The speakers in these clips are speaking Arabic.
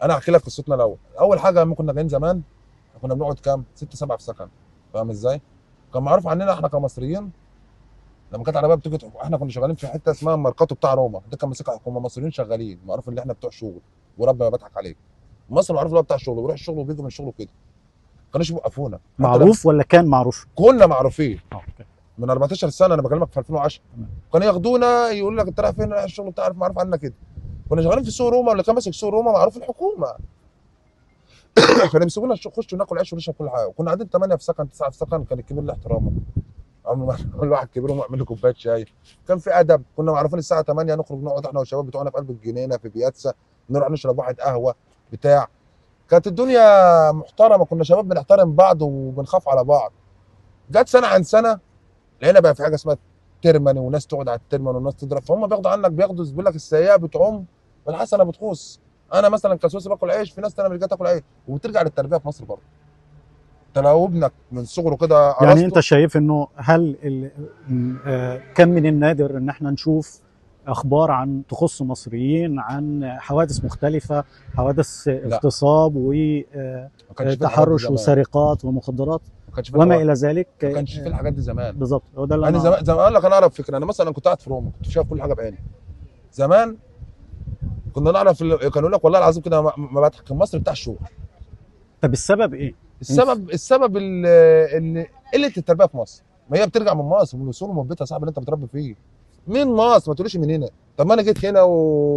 انا احكي لك قصتنا الاول. اول حاجه لما كنا جايين زمان كنا بنقعد كام 6 7 في سكن. فاهم ازاي؟ كان معروف عننا احنا كمصريين لما كانت العربيه بتيجي احنا كنا شغالين في حته اسمها ماركاتو بتاع روما، ده كان ماسكها حكومه، مصريين شغالين معروف ان احنا بتوع شغل. وربنا ما بضحك عليك، مصر معروف اللي هو بتاع شغل، بيروح الشغل وبيجي من الشغل كده. ما كانوش بيوقفونا حتى لما معروف ولا كان معروف؟ كنا معروفين. اوكي. من 14 سنه، انا بكلمك في 2010. تمام. كانوا ياخدونا يقول لك انت رايح فين؟ رايح الشغل بتاعك معروف عنك كده. كنا شغالين في سوق روما، اللي كان ماسك سوق روما معروف الحكومه. كانوا يمسكونا نخش وناكل عيش ونشرب كل حاجه. وكنا قاعدين 8 في سكن 9 في سكن، كان الكبير له احترامه. عمرو ما كل واحد كبير ويعمل له كوبايه شاي. كان في ادب. كنا معروفين الساعه 8 نخرج نقعد احنا والشباب بتوعنا في قلب الجنينه في بياتسا، نروح نشرب واحد قهوه بتاع. كانت الدنيا محترمه، كنا شباب بنحترم بعض وبنخاف على بعض. جت سنه عن سنه لقينا بقى في حاجه اسمها ترمني، وناس تقعد على الترمن وناس تضرب. فهم بياخدوا عنك، بياخدوا بيقول لك السيئه بتعم والحسنه بتخص. انا مثلا كسوسي باكل عيش، في ناس تانيه مش جايه تاكل عيش. وبترجع للتربيه في مصر برضه. انت لو ابنك من صغره كده يعني انت قرصته. شايف انه هل كم من النادر ان احنا نشوف اخبار عن تخص مصريين عن حوادث مختلفه، حوادث لا، اغتصاب ما كانش في الحاجات دي وتحرش زمان. وسرقات ومخدرات ما كانش في وما الحوار. الى ذلك. ما كانش في الحاجات دي زمان. بالظبط، هو ده اللي انا انا. زمان زمان اقول لك، انا اعرف فكره. انا مثلا كنت قاعد في روما، كنت شايف كل حاجه بعيني. زمان كنا نعرف كانوا يقول لك والله العظيم كده ما بضحك، كان مصر بتاع الشغل. طب السبب ايه؟ السبب ان قله التربيه في مصر. ما هي بترجع من مصر، من اصول، من بيتها صاحبي اللي انت بتربي فيه. من مصر، ما تقوليش من هنا. طب ما انا جيت هنا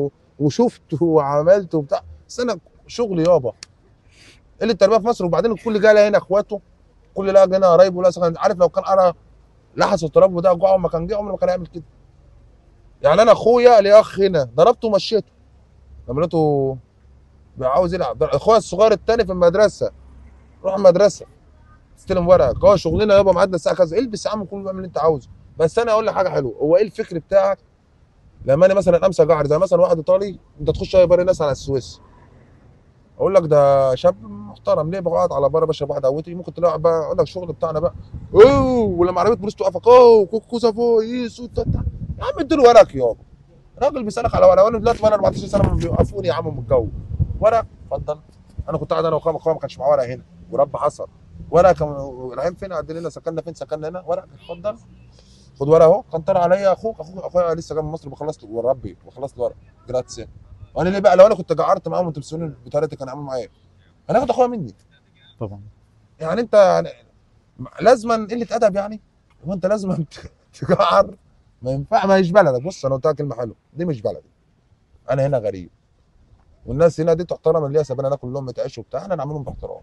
وشفت وعملت وبتاع، بس انا شغل يابا. قله التربيه في مصر. وبعدين الكل جاي لها هنا اخواته، كل لا هنا قرايبه، لا سكن. عارف لو كان انا لحس التراب وده جوعه ما كان جه، عمره ما كان هيعمل كده. يعني انا اخويا ليه اخ هنا، ضربته ومشيته لما لقيته عاوز يلعب. اخويا الصغير التاني في المدرسه، روح المدرسه استلم ورقك، هو شغلنا يابا، ميعادنا الساعه كذا. البس يا عم، كله اعمل اللي انت عاوزه. بس انا اقول لك حاجه حلوه، هو ايه الفكر بتاعك؟ لما انا مثلا امسك جعر زي مثلا واحد ايطالي، انت تخش اي بار ناس على السويس، اقول لك ده شاب محترم، ليه بقعد على بره بشرب واحد قهوتي. ممكن تلاقي بقى اقول لك شغل بتاعنا بقى، اوه، ولما عربيه بوليس توقفك، اوه كوكوزا فوق يسو يا عم اديله ورقك يابا. راجل بيسالك على ورقه. وانا دلوقتي وانا 14 سنه بيوقفوني يا عم من الجو. ورق اتفضل. انا كنت قاعد انا واخويا ما كانش معاه ورقه هنا، ورب حصل. ورقه كان رايحين فين؟ قاعدين لنا سكننا فين؟ سكننا هنا. ورقه اتفضل، خد ورقه اهو. كان طلع عليا اخويا لسه جاي من مصر، بخلص له وربي بخلص له ورقه جراتسي. وانا ليه بقى؟ لو انا كنت جعرت معاهم وانتوا بتسالوني بطريقتي كان عامل معايا ايه؟ انا هاخد اخويا مني. طبعا. يعني انت يعني لازما قله ادب يعني؟ وانت لازما تجعر؟ ما ينفع، ما هيش بلدك. بص انا قلت لك كلمه حلوه، دي مش بلدي. انا هنا غريب، والناس هنا دي تحترم، اللي هي سابانا ناكل لهم تعيش وبتاع، احنا نعملهم باحترام.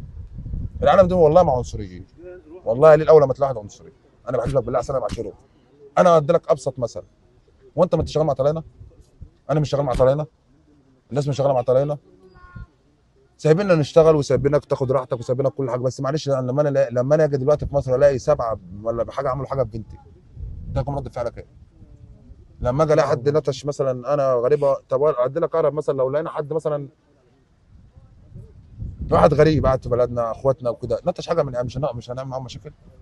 العالم دي والله ما عنصريين، والله ليه الاول ما تلاحظ عنصري. انا بحلف لك بالله عشان انا بعشره. انا ادي لك ابسط مثل، وانت ما انت شغال مع طلاينه، انا مش شغال مع طلاينه، الناس مش شغاله مع طلاينه، سايبيننا نشتغل وسايبينك تاخد راحتك وسايبينك كل حاجه. بس معلش لما انا اجي دلوقتي في مصر الاقي 7 ولا بحاجه عملوا حاجه ببنتي، ده يكون رد فعلك ايه؟ لما اجي الاقي حد نتش مثلا، انا غريبه. طب ادي لك اقرب مثلا، لو لقينا حد مثلا واحد غريب قاعد في بلدنا اخواتنا وكده نتش حاجه من، مش هنعمل معاهم مشاكل؟